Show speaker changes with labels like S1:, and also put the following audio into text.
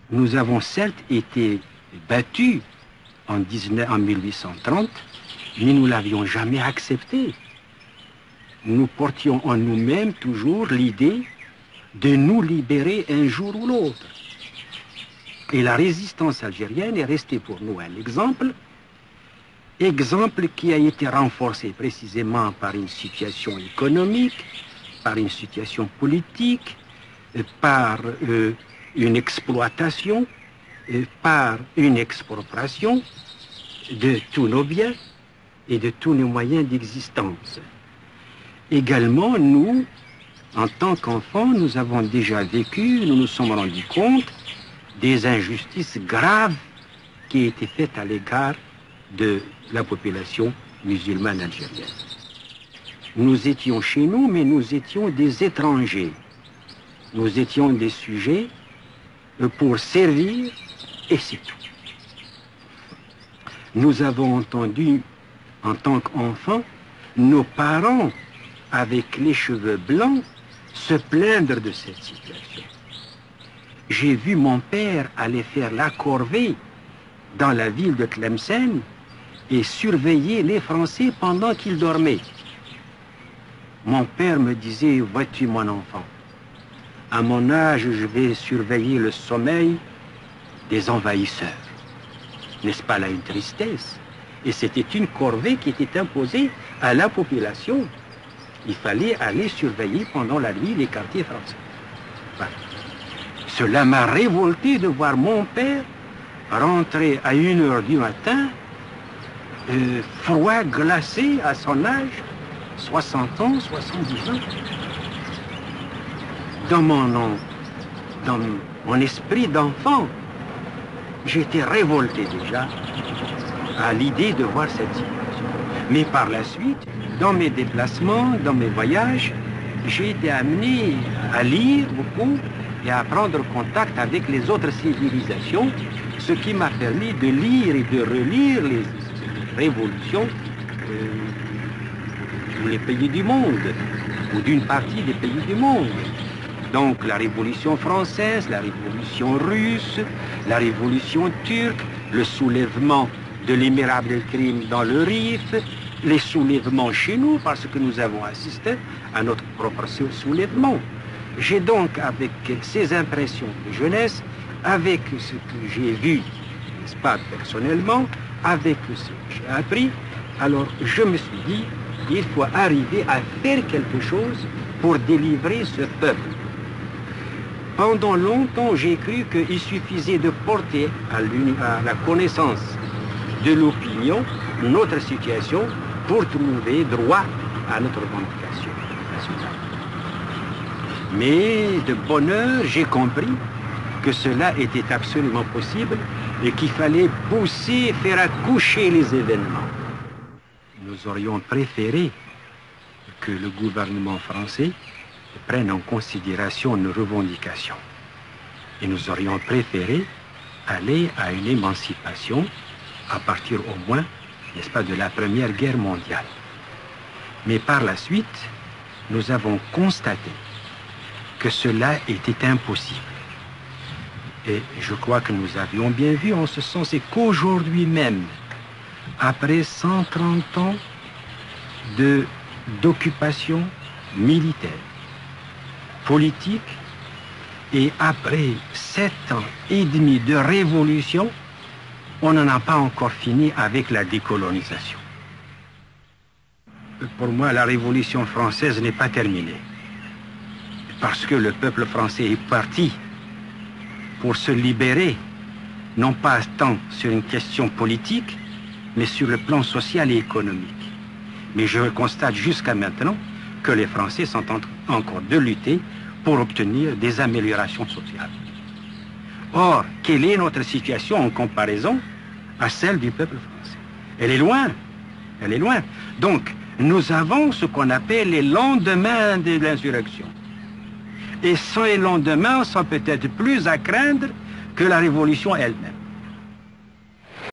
S1: Nous avons certes été battus en 1830, mais nous ne l'avions jamais accepté. Nous portions en nous-mêmes toujours l'idée de nous libérer un jour ou l'autre. Et la résistance algérienne est restée pour nous un exemple qui a été renforcé précisément par une situation économique, par une situation politique, par une exploitation, par une expropriation de tous nos biens et de tous nos moyens d'existence. Également, nous, en tant qu'enfants, nous avons déjà vécu, nous nous sommes rendus compte des injustices graves qui étaient faites à l'égard de la population musulmane algérienne. Nous étions chez nous, mais nous étions des étrangers. Nous étions des sujets pour servir, et c'est tout. Nous avons entendu, en tant qu'enfants, nos parents, avec les cheveux blancs, se plaindre de cette situation. J'ai vu mon père aller faire la corvée dans la ville de Tlemcen et surveiller les Français pendant qu'ils dormaient. Mon père me disait, vois-tu mon enfant, à mon âge, je vais surveiller le sommeil des envahisseurs. N'est-ce pas là une tristesse? Et c'était une corvée qui était imposée à la population. Il fallait aller surveiller pendant la nuit les quartiers français. Voilà. Cela m'a révolté de voir mon père rentrer à 1h du matin, froid, glacé à son âge, 60 ans, 70 ans. Dans mon esprit d'enfant, j'étais révolté déjà à l'idée de voir cette situation. Mais par la suite, dans mes déplacements, dans mes voyages, j'ai été amené à lire beaucoup et à prendre contact avec les autres civilisations, ce qui m'a permis de lire et de relire les révolutions de tous les pays du monde, ou d'une partie des pays du monde. Donc la Révolution française, la Révolution russe, la Révolution turque, le soulèvement de l'émir Abdelkrim dans le Rif, les soulèvements chez nous, parce que nous avons assisté à notre propre soulèvement. J'ai donc, avec ces impressions de jeunesse, avec ce que j'ai vu, n'est-ce pas, personnellement, avec ce que j'ai appris, alors je me suis dit, il faut arriver à faire quelque chose pour délivrer ce peuple. Pendant longtemps, j'ai cru qu'il suffisait de porter à la connaissance de l'opinion notre situation pour trouver droit à notre revendication nationale. Mais de bonne heure, j'ai compris que cela était absolument possible et qu'il fallait pousser, faire accoucher les événements. Nous aurions préféré que le gouvernement français prenne en considération nos revendications. Et nous aurions préféré aller à une émancipation à partir au moins, n'est-ce pas, de la Première Guerre mondiale. Mais par la suite, nous avons constaté que cela était impossible. Et je crois que nous avions bien vu en ce sens, et qu'aujourd'hui même, après 130 ans d'occupation militaire, politique, et après 7 ans et demi de révolution, on n'en a pas encore fini avec la décolonisation. Pour moi, la Révolution française n'est pas terminée. Parce que le peuple français est parti pour se libérer, non pas tant sur une question politique, mais sur le plan social et économique. Mais je constate jusqu'à maintenant que les Français sont en train encore de lutter pour obtenir des améliorations sociales. Or, quelle est notre situation en comparaison à celle du peuple français? Elle est loin, elle est loin. Donc, nous avons ce qu'on appelle les lendemains de l'insurrection. Et ces lendemains sont peut-être plus à craindre que la révolution elle-même.